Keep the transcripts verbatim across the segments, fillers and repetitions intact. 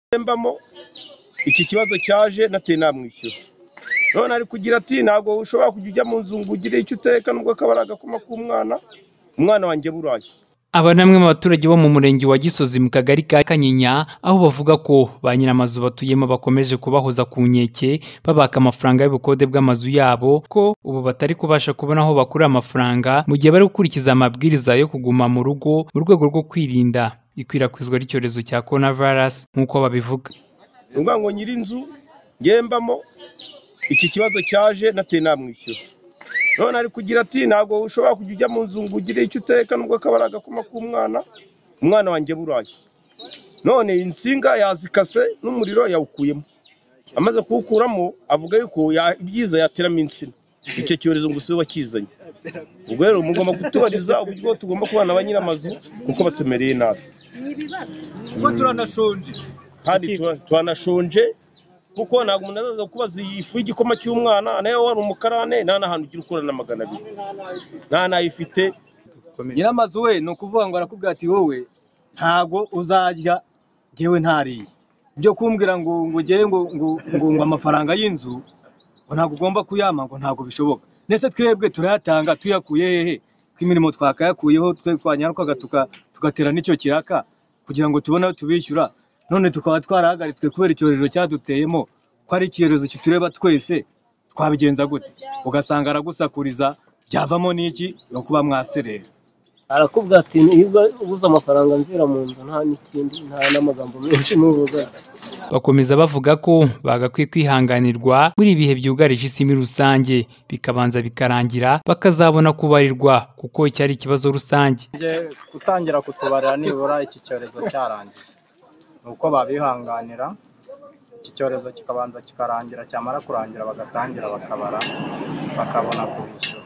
mbamo iki kibazo cyaje nateye namwishyura none ari kugira ati ntabwo ushobora kujya ujya mu nzu ngo ugire icyo uteka nubwo akabara agakoma k'umwana umwana wanjye buraye. Aba namwe mu baturage bo mu murenge wa Gisozi mu kagari ka Kanyinya aho bavuga ko ba nyiramazu batuyemo bakomeje kubahoza ku nkeke babaka amafaranga y'ubukode bw'amazu yabo ko ubu batari kubasha kubona aho bakura amafaranga mu gihe bari gukurikiza amabwiriza yo kuguma mu rugo mu rwego rwo kwirinda ikwirakwizwa ry'icyorezo cya coronavirus nk'uko babivuga. Ngo ngo nyiri inzu ngembamo iki kibazo cyaje nateye namwishyura none ari kugira ati ntabwo ushobora kujya ujya mu nzu ngo ugire icyo uteka nubwo akabara agakoma k'umwana umwana wanjye buraye none insinga yazikase n'umuriro yawukuyemo amaze kuwukuramo avuga yuko ibyiza yateramo insina icyo cyorezo ngo siwe wakizanye. Ubwo rero mugomba gutubariza uburyo tugomba kubana ba nyiramazu kuko batumereye nabi kuko turanashonje kandi turanashonje kuko ntabwo umuntu azaza kubaza ifu y'igikoma cy'umwana nayo wari umukarane nta n'ahantu ugira ukora na magana abiri nta nayifite. nyiramazu we ni ukuvuga ngo arakubwira ati wowe ntabwo uzarya njyewe ntariye byo kumbwira ngo ngo ugere ngo ngo amafaranga y'inzu ngo ntabwo ugomba kuyama ngo ntabwo bishoboka nese twebwe turayatanga tuyakuye hehe ko imirimo twakayakuyeho twe twanyarukaga tugatera n'icyo kiraka kugira ngo tubone aho tubishyura none tukaba twarahagaritswe kubera icyorezo cyaduteyemo ko ari icyorezo kitureba twese twabigenza gute ugasanga aragusakuriza byavamo n'iki no kuba mwaserera arakubwira ati niba ubuze amafaranga nzira mu nzu nta n'ikindi nta n'amagambo menshi n'urugaga. Bakomeza bavuga ko bagakwiye kwihanganirwa muri ibihe byugarije isi muri rusange bikabanza bikarangira bakazabona kubarirwa kuko icyari ikibazo rusange. Gutangira kutubarira nibura iki cyorezo cyarangiye nuko babihanganira iki cyorezo kikabanza kikarangira cyamara kurangira bagatangira bakabara bakabona kubishyura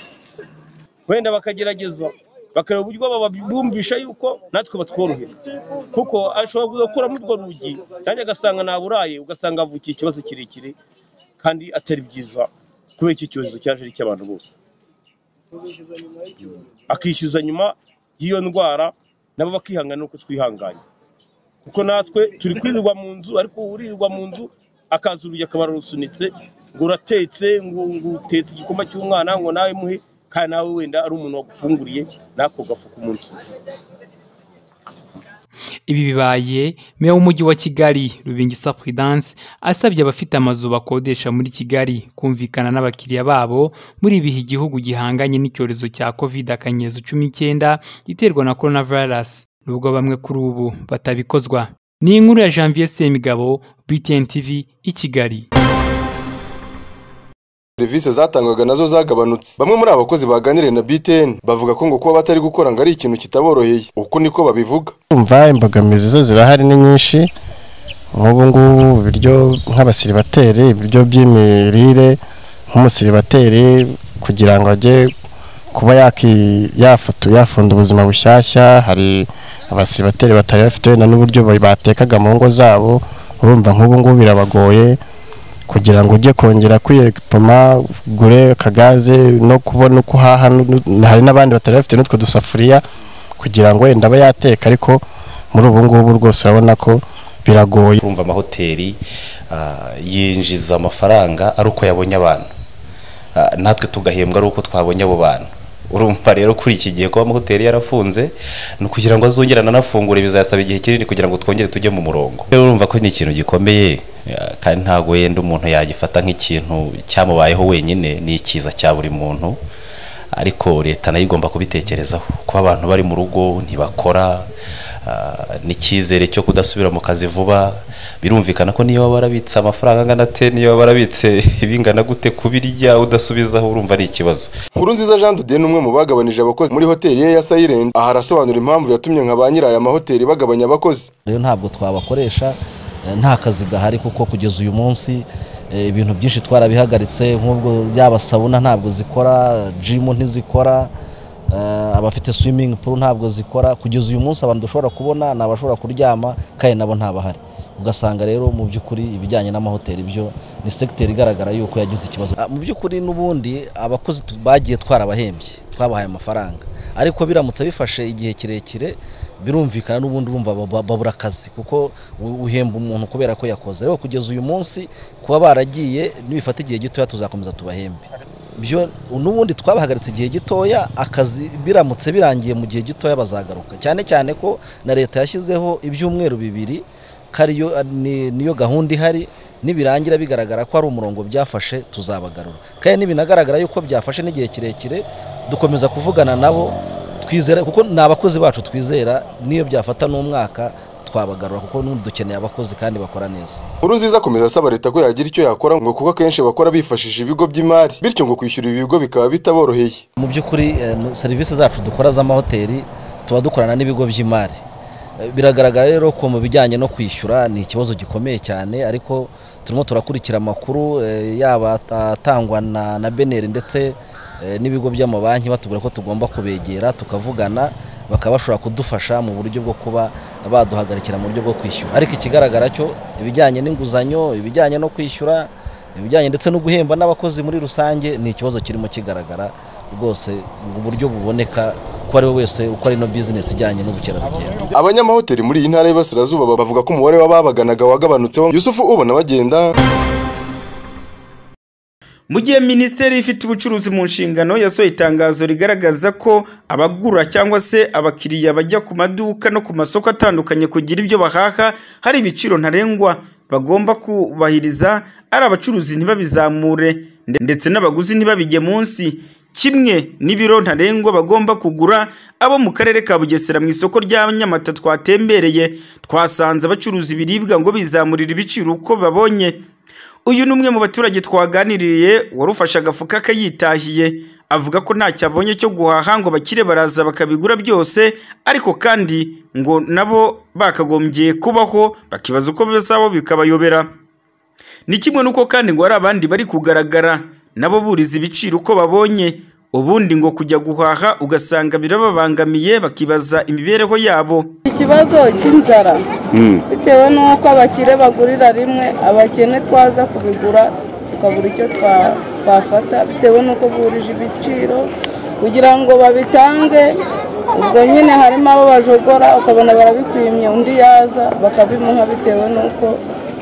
wenda bakagerageza bakareba uburyo babumvisha yuko natwe batworohera kuko ashobora gukora muri urwo rugi kandi agasanga naburaye ugasanga avukiye ikibazo kirekire kandi atari byiza kubera iki cyorezo cyaje ari cy'abantu bose akishyuza nyuma y'iyo ndwara nabo bakihangana uko twihanganye kuko natwe turi kwirirwa mu nzu ariko urirwa mu nzu akaza urugi akabara rusunitse ngo uratetse ngo utetse igikoma cy'umwana ngo nawe muhe kandi nawe wenda ari umuntu wagufunguriye nako gafuka umunsi. Ibi bibaye meya w'umujyi wa Kigali Rubingisa Prudence asabye abafite amazu bakodesha muri Kigali kumvikana n'abakiriya babo muri ibihe igihugu gihanganye n'icyorezo cya covid akanyezo cumi n'icyenda iterwa na coronavirus nubwo bamwe kuri ubu batabikozwa. Ni inkuru ya Janvier Semigabo B T N T V i Kigali. Serivisi zatangwaga nazo zagabanutse. Bamwe muri abakozi baganiriye na B T N bavuga ko ngo kuba batari gukora ngo ari ikintu kitaboroheye uko niko babivuga. Umva imbogamizi zo zirahari ni nyinshi nk'ubu ngubu biryo nk'abasiribateri ibiryo by'imirire nk'umusiribateri kugira ngo ajye kuba yaki yafoto yafunda ubuzima bushyashya hari abasiribateri batari bafite wenda n'uburyo batekaga mu ngo zabo urumva nk'ubu ngubu birabagoye kugira ngo ujye kongera kwiyepoma gure kagaze no kubona uko haha hari n'abandi batari bafite n'utwo dusafuriya kugira ngo wenda aba yateka ariko muri ubu ngubu rwose urabona ko biragoye. Urumva amahoteli yinjiza amafaranga ari uko yabonye abantu natwe tugahembwa ari uko twabonye abo bantu. Urumva rero kuri iki gihe ko amahoteli yarafunze no kugira ngo azongerana nafungure bizasaba igihe kinini kugira ngo twongere tujye mu murongo. Rero urumva ko ni ikintu gikomeye kandi ntago yenda umuntu yagifata nk'ikintu cyamubayeho wenyine ni ikiza cya buri muntu ariko leta nayo igomba kubitekerezaho ko abantu bari mu rugo ntibakora n'icyizere cyo kudasubira mu kazi vuba birumvikana ko niyo barabitse amafaranga angana te niyo barabitse ibingana gute kubirya udasubizaho urumva ari ikibazo. Nkurunziza Jean de n'umwe mu bagabanije abakozi muri hoteli ye ya Silent aha arasobanura impamvu yatumye nka ba nyira aya mahoteli bagabanya abakozi. Rero ntabwo twabakoresha nta kazi gahari kuko kugeza uyu munsi ibintu byinshi twarabihagaritse nk'ubwo yaba sabuna ntabwo zikora gym ntizikora abafite swimming pool ntabwo zikora kugeza uyu munsi abantu dushobora kubona nabashobora kuryama kandi nabo ntabahari ugasanga rero mu by'ukuri ibijyanye n'amahoteli byo ni secteur igaragara yuko yagize ikibazo. Mu by'ukuri n'ubundi abakozi bagiye twarabahembye twabahaye amafaranga, ariko biramutse bifashe igihe kirekire birumvikana n'ubundi bumva babura akazi kuko uhemba umuntu kubera ko yakoze. Rero kugeza uyu munsi kuba baragiye nibifata igihe gitoya tuzakomeza tubahembe. Byo n'ubundi twabahagaritse igihe gitoya, akazi biramutse birangiye mu gihe gitoya bazagaruka, cyane cyane ko na leta yashyizeho ibyumweru bibiri kariyo niyo gahunda ihari, nibirangira bigaragara ko ari umurongo byafashe tuzabagarura, kandi nibinagaragara yuko byafashe n'igihe kirekire dukomeza kuvugana nabo twizera, kuko n'abakozi bacu twizera niyo byafata n'umwaka twabagarura, kuko n'undi dukeneye abakozi kandi bakora neza. Nkurunziza akomeza asaba leta ko yagira icyo yakora ngo kuko kenshi bakora bifashishije ibigo by'imari, bityo ngo kwishyura ibigo bikaba bitaboroheye. Mu by'ukuri serivisi zacu dukora z'amahoteli tuba dukorana n'ibigo by'imari, biragaragara rero ko mu bijyanye no kwishyura ni ikibazo gikomeye cyane, ariko turimo turakurikira amakuru yaba atangwa na, na Beneri ndetse n'ibigo by'amabanki batubwira ko tugomba kubegera tukavugana bakaba bashobora kudufasha mu buryo bwo kuba baduhagarikira mu buryo bwo kwishyura. Ariko ikigaragara cyo ibijyanye n'inguzanyo, ibijyanye no kwishyura, ibijyanye ndetse no guhemba n'abakozi muri rusange ni ikibazo kirimo kigaragara rwose mu buryo buboneka ko ari wese uko ari no business ijyanye n'ubukerarugendo. Abanyamahoteli muri iyi ntara y'Iburasirazuba bavuga ko umubare w'ababaganaga wagabanutseho. Yusufu ubona bagenda. Mu gihe Minisiteri ifite ubucuruzi mu nshingano yasohoye itangazo rigaragaza ko abagura cyangwa se abakiriya bajya ku maduka no ku masoko atandukanye kugira ibyo bahaha hari ibiciro ntarengwa bagomba kubahiriza, ari abacuruzi ntibabizamure ndetse n'abaguzi ntibabijye munsi, kimwe n'ibiro ntarengwa bagomba kugura. Abo mu karere ka Bugesera mu isoko rya Nyamata twatembereye twasanze abacuruza ibiribwa ngo bizamurira ibiciro uko babonye. Uyu numwe mu baturage twaganiriye warufasha agafuka kayitahiye, avuga ko nta cyabonye cyo guhaha ngo bakire baraza bakabigura byose, ariko kandi ngo nabo bakagombye kubaho bakibaza uko bizabo bikabayobera. Ni kimwe nuko kandi ngo ari abandi bari kugaragara nabo buriza ibiciro uko babonye, ubundi ngo kujya guhaha ugasanga birababangamiye bakibaza imibereho yabo. Ikibazo cy'inzara bitewe n'uko abakire bagurira rimwe, abakene twaza kubigura tukabura icyo twafata bitewe n'uko burije ibiciro kugira ngo babitange. Ubwo nyine harimo abo bajogora ukabona barabikwimye, undi yaza bakabimuha bitewe n'uko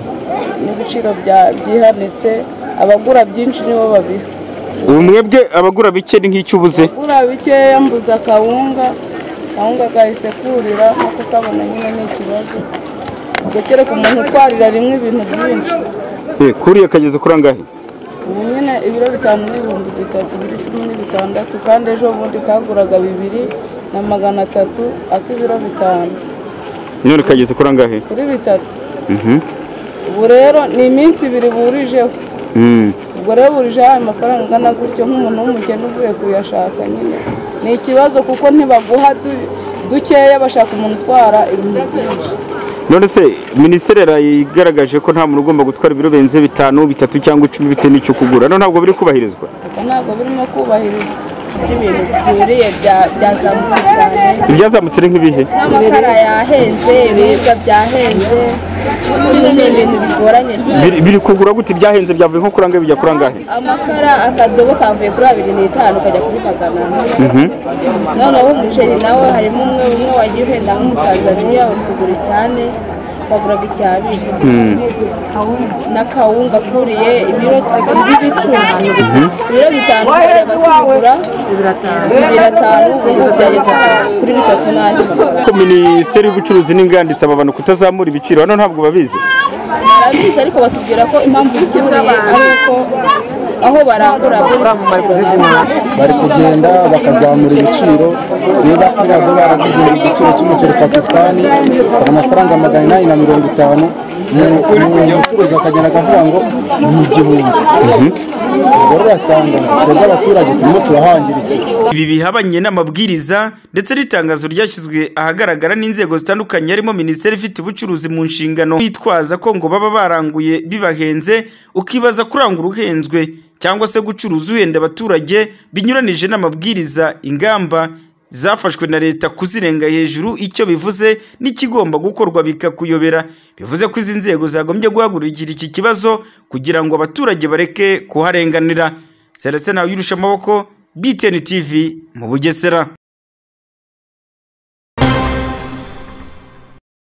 n'ibiciro byihanitse, abagura byinshi nibo babiha. Umwebwe abagura bike ni nk'icyubuze? Abagura bike mbuza kawunga, kawunga kayisekurira nkuko kabona nyine ni ikibazo. Gukere ku muntu utwarira rimwe ibintu byinshi. Eh, kuriya kageze kuri angahe? Ubu nyine ibiro bitanu n'ibihumbi bitatu biri cumi n'ibitandatu, kandi ejo bundi kaguraga bibiri na magana atatu ak'ibiro bitanu. None kageze kuri angahe? Kuri bitatu. Mhm. Ubu rero ni iminsi ibiri burijeho. Mhm. Ubwo rero burije ayo mafaranga angana gutyo nk'umuntu w'umukene uvuye kuyashaka nyine ni ikibazo, kuko ntibaguha dukeya bashaka umuntu utwara ibintu byinshi. None se Minisiteri igaragaje ko nta muntu ugomba gutwara ibiro benze bitanu bitatu cyangwa icumi bitewe n'icyo kugura, no ntabwo biri kubahirizwa? Ntabwo birimo kubahirizwa. Ibintu byuriye byazamutse cyane. Ibyazamutse ni nk'ibihe? N'amakara yahenze, ibiribwa byahenze, n'ibintu bigoranye cyane. Biri kugura gute byahenze? Byavuye nko kuri angahe bijya kuri angahe? Amakara akadobo kavuye kuri abiri n'itanu kajya kuri magana ane. Noneho umuceri nawe harimo umwe umwe wagiye uhenda nk'umutanzaniya uri kugura cyane baguraga icyabiri. Na kawunga kuriye ibiro ibiri icumi, ibiro bitanu bajyaga kugura bibiri atanu, ubu byageze kuri bitatu n'andi mafaranga. Ko Minisiteri y'Ubucuruzi n'Inganda isaba abantu kutazamura ibiciro, hano ntabwo babizi? Barabizi, ariko batubwira ko impamvu byuriye ari uko aho barangura bari kugenda bakazamura ibiciro. Niba kuri rado baravuze igiciro cy'umuceri Pakistani amafaranga magana inani na mirongo itanu, umucuruzi akagenda akavuga ngo ni igihumbi. Ubwo urasanga twebwe abaturage turimo turahangira iki. Ibi bihabanye n'amabwiriza ndetse n'itangazo ryashyizwe ahagaragara n'inzego zitandukanye, harimo Minisiteri ifite ubucuruzi mu nshingano bitwaza ko ngo baba baranguye bibahenze, ukibaza kurangura uhenzwe cyangwa se gucuruza uhenda abaturage binyuranije n'amabwiriza, ingamba zafashwe na leta kuzirenga hejuru, icyo bivuze n'ikigomba gukorwa bikakuyobera. Bivuze ko izi nzego zagombye guhagurukira iki kibazo kugira ngo abaturage bareke kuharenganira. Celestin Ntawuyirusha amaboko, B T N T V mu Bugesera.